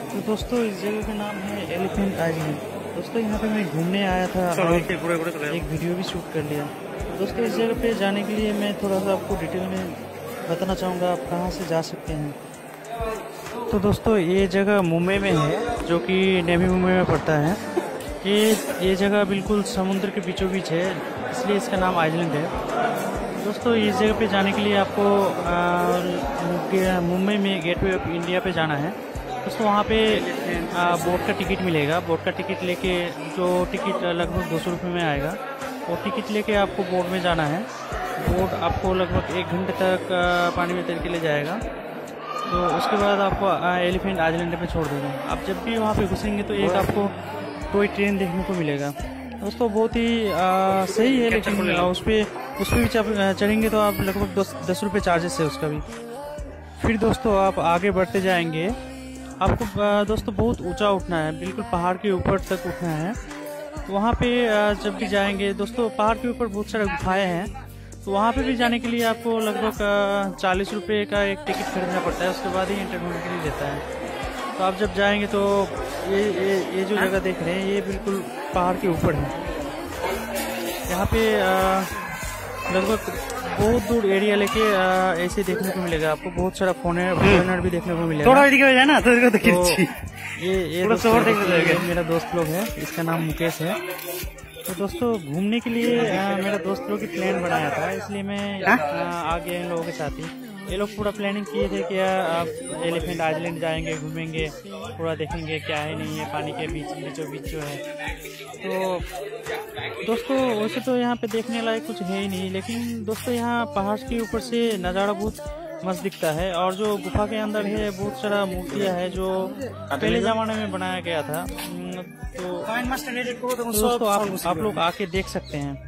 तो दोस्तों इस जगह का नाम है एलिफेंट आइलैंड। दोस्तों यहाँ पे मैं घूमने आया था और एक वीडियो भी शूट कर लिया। दोस्तों इस जगह पे जाने के लिए मैं थोड़ा सा आपको डिटेल में बताना चाहूँगा आप कहाँ से जा सकते हैं। तो दोस्तों ये जगह मुंबई में है, जो कि नेवी मुंबई में पड़ता है। ये जगह बिल्कुल समुद्र के बीचों बीच है, इसलिए इसका नाम आइलैंड है। दोस्तों इस जगह पे जाने के लिए आपको मुंबई में गेटवे ऑफ इंडिया पे जाना है। दोस्तों वहाँ पे बोट का टिकट मिलेगा। बोट का टिकट लेके, जो टिकट लगभग 200 रुपये में आएगा, वो टिकट लेके आपको बोट में जाना है। बोट आपको लगभग 1 घंटे तक पानी में तैर के ले जाएगा। तो उसके बाद आपको एलिफेंट आइलैंड पे छोड़ देगा। आप जब भी वहाँ पे घुसेंगे तो एक आपको टॉय ट्रेन देखने को मिलेगा। दोस्तों बहुत ही सही है, लेकिन उस पर भी चढ़ेंगे तो आप लगभग 10 रुपये चार्जेस है उसका भी। फिर दोस्तों आप आगे बढ़ते जाएंगे, आपको दोस्तों बहुत ऊंचा उठना है, बिल्कुल पहाड़ के ऊपर तक उठना है। तो वहाँ पे जब भी जाएंगे दोस्तों, पहाड़ के ऊपर बहुत सारे गुफाएं हैं, तो वहाँ पे भी जाने के लिए आपको लगभग 40 रुपये का एक टिकट खरीदना पड़ता है। उसके बाद ही एंट्री देता है। तो आप जब जाएंगे तो ये जो जगह देख रहे हैं, ये बिल्कुल पहाड़ के ऊपर है। यहाँ पे लगभग बहुत दूर एरिया लेके ऐसे देखने को मिलेगा आपको। बहुत सारा फॉरेनर भी देखने को मिलेगा। थोड़ा है ना, तो ये मेरा दोस्त लोग है, इसका नाम मुकेश है। तो दोस्तों घूमने के लिए मेरा दोस्त लोग की प्लान बनाया था, इसलिए मैं आ गया इन लोगों के साथ ही। ये लोग पूरा प्लानिंग किए थे कि आप एलिफेंट आइलैंड जाएंगे, घूमेंगे, पूरा देखेंगे क्या है नहीं है, पानी के बीचों बीच जो है। तो दोस्तों वैसे तो यहाँ पे देखने लायक कुछ है ही नहीं, लेकिन दोस्तों यहाँ पहाड़ के ऊपर से नज़ारा बहुत मस्त दिखता है। और जो गुफा के अंदर है बहुत सारा मूर्तियाँ है जो पहले जमाने में बनाया गया था। तो दोस्तों आप लोग आके देख सकते हैं।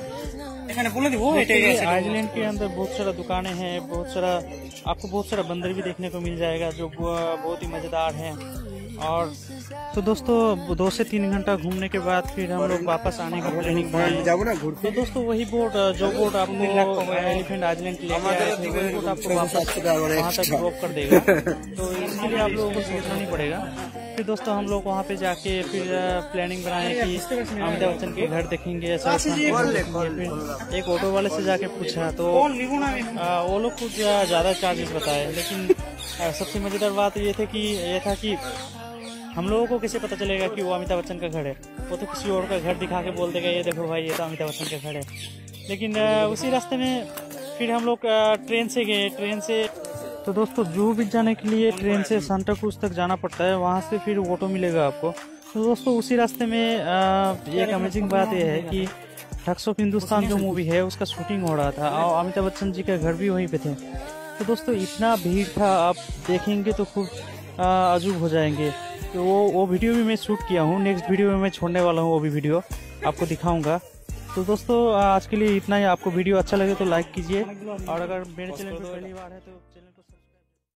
आइलैंड के अंदर बहुत सारा दुकानें हैं, आपको बहुत सारा बंदर भी देखने को मिल जाएगा, जो बहुत ही मजेदार है। और तो दोस्तों 2 से 3 घंटा घूमने के बाद फिर हम लोग वापस आने का प्लानिंग बनाए। तो दोस्तों वही बोट आपको एलिफेंट आइलैंड लेके आए थे, वही बोट आपको वापस वहाँ तक ड्रॉप कर देगा। तो इसके लिए आप लोगों को सोचना नहीं पड़ेगा। फिर दोस्तों हम लोग वहाँ पे जाके फिर प्लानिंग बनाए कि अमिताभ बच्चन के घर देखेंगे, फिर एक ऑटो वाले से जाके पूछा तो वो लोग कुछ ज्यादा चार्जेस बताए। लेकिन सबसे मजेदार बात ये था कि हम लोगों को कैसे पता चलेगा कि वो अमिताभ बच्चन का घर है। वो तो किसी और का घर दिखा के बोल देगा, ये देखो भाई ये तो अमिताभ बच्चन का घर है। लेकिन उसी रास्ते में फिर हम लोग ट्रेन से गए। तो दोस्तों जूहू बीच जाने के लिए ट्रेन से सांता क्रूज तक जाना पड़ता है, वहाँ से फिर ऑटो मिलेगा आपको। तो दोस्तों उसी रास्ते में एक अमेजिंग बात यह है कि ठग्स ऑफ हिंदुस्तान जो मूवी है उसका शूटिंग हो रहा था, और अमिताभ बच्चन जी का घर भी वहीं पे थे। तो दोस्तों इतना भीड़ था, आप देखेंगे तो खूब अजूब हो जाएंगे। तो वो वीडियो भी मैं शूट किया हूँ, नेक्स्ट वीडियो में मैं छोड़ने वाला हूँ, वो भी वीडियो आपको दिखाऊंगा। तो दोस्तों आज के लिए इतना ही। आपको वीडियो अच्छा लगे तो लाइक कीजिए, और अगर मेरे चैनल पर पहली बार है तो चैनल